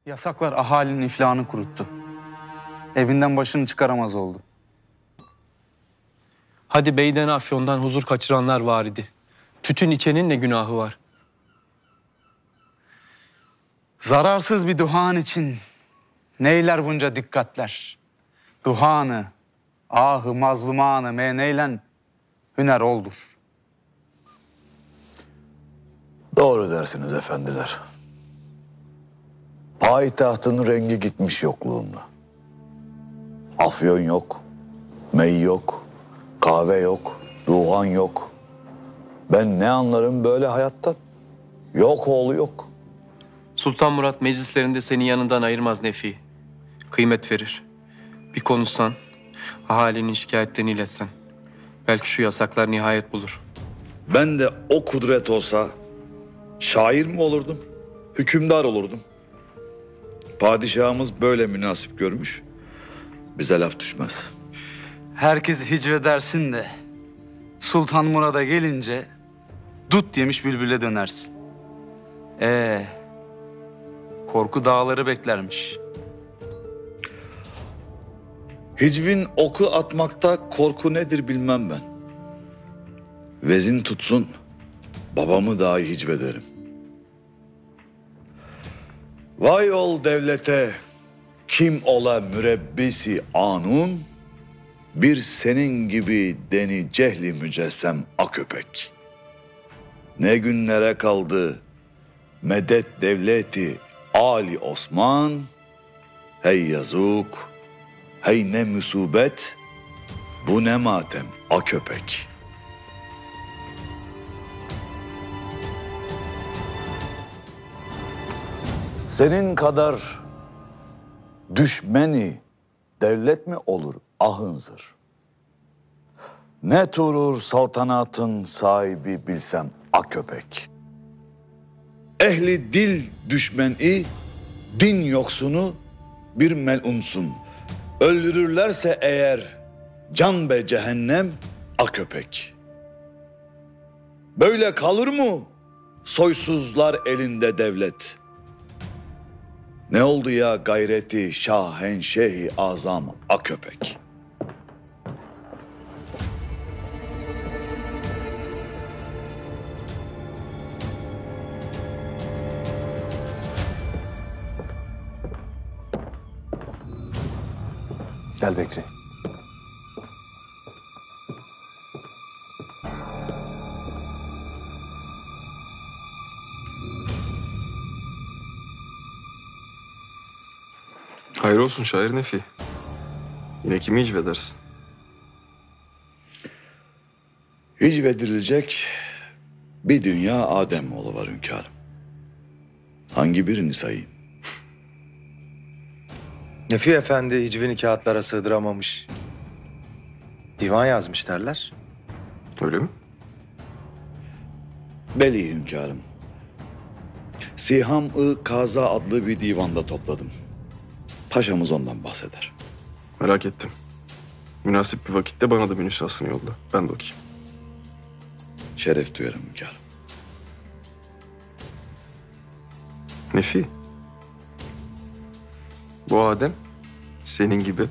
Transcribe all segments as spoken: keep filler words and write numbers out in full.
Yasaklar ahalinin iflahını kuruttu. Evinden başını çıkaramaz oldu. Hadi beyden afyondan huzur kaçıranlar var idi. Tütün içenin ne günahı var? Zararsız bir duhan için neyler bunca dikkatler. Duhanı, ahı mazlumanı meneylen hüner oldur. Doğru dersiniz efendiler. Payitahtın rengi gitmiş yokluğumla. Afyon yok, mey yok, kahve yok, duhan yok. Ben ne anlarım böyle hayattan? Yok oğlu yok. Sultan Murat meclislerinde seni yanından ayırmaz Nefi. Kıymet verir. Bir konuşsan, ahalinin şikayetlerini iletsen. Belki şu yasaklar nihayet bulur. Ben de o kudret olsa şair mi olurdum, hükümdar olurdum. Padişahımız böyle münasip görmüş, bize laf düşmez. Herkes hicvedersin de Sultan Murad'a gelince dut yemiş bülbüle dönersin. Ee, korku dağları beklermiş. Hicvin oku atmakta korku nedir bilmem ben. Vezin tutsun, babamı dahi hicvederim. Vay ol devlete, kim ola mürebbisi anun, bir senin gibi deni cehli mücessem aköpek. Ne günlere kaldı medet devleti Ali Osman, hey yazık, hey ne musibet, bu ne matem aköpek. Senin kadar düşmeni devlet mi olur ahınzır? Ne turur saltanatın sahibi bilsem aköpek. Ehli dil düşmeni, din yoksunu bir melunsun. Öldürürlerse eğer can be cehennem aköpek. Böyle kalır mı soysuzlar elinde devlet? Ne oldu ya gayreti şahenşehi azam aköpek? Gel Bekri. Hayır olsun şair Nefi. Yine kimi hicvedersin? Hicvedilecek bir dünya Ademoğlu var hünkârım. Hangi birini sayayım? Nefi Efendi hicvini kağıtlara sığdıramamış. Divan yazmış derler. Öyle mi? Beli hünkârım. Siham-ı Kaza adlı bir divanda topladım. Paşamız ondan bahseder. Merak ettim. Münasip bir vakitte bana da bir nüshasını yolla. Ben de okuyayım. Şeref duyarım hünkârım. Nefi. Bu Adem senin gibi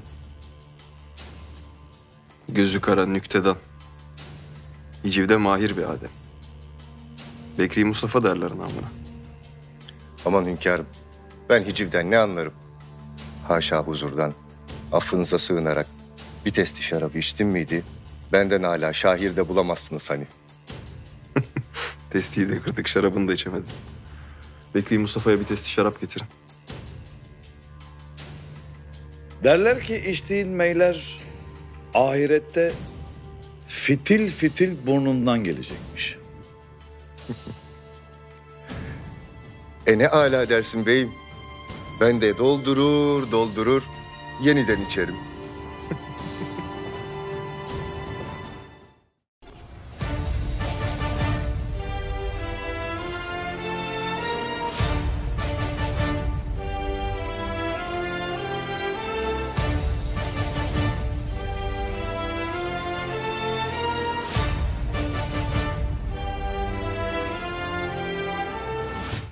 gözü kara nüktedan, hicivde mahir bir Adem. Bekri Mustafa derler namına. Aman hünkârım, ben hicivden ne anlarım? Haşa huzurdan, affınıza sığınarak bir testi şarabı içtim miydi? Benden hala şahirde bulamazsınız hani. Testiyi de kırdık, şarabını da içemedin. Bekri Mustafa'ya bir testi şarap getirin. Derler ki içtiğin meyler ahirette fitil fitil burnundan gelecekmiş. E ne âlâ dersin beyim? Ben de doldurur doldurur yeniden içerim.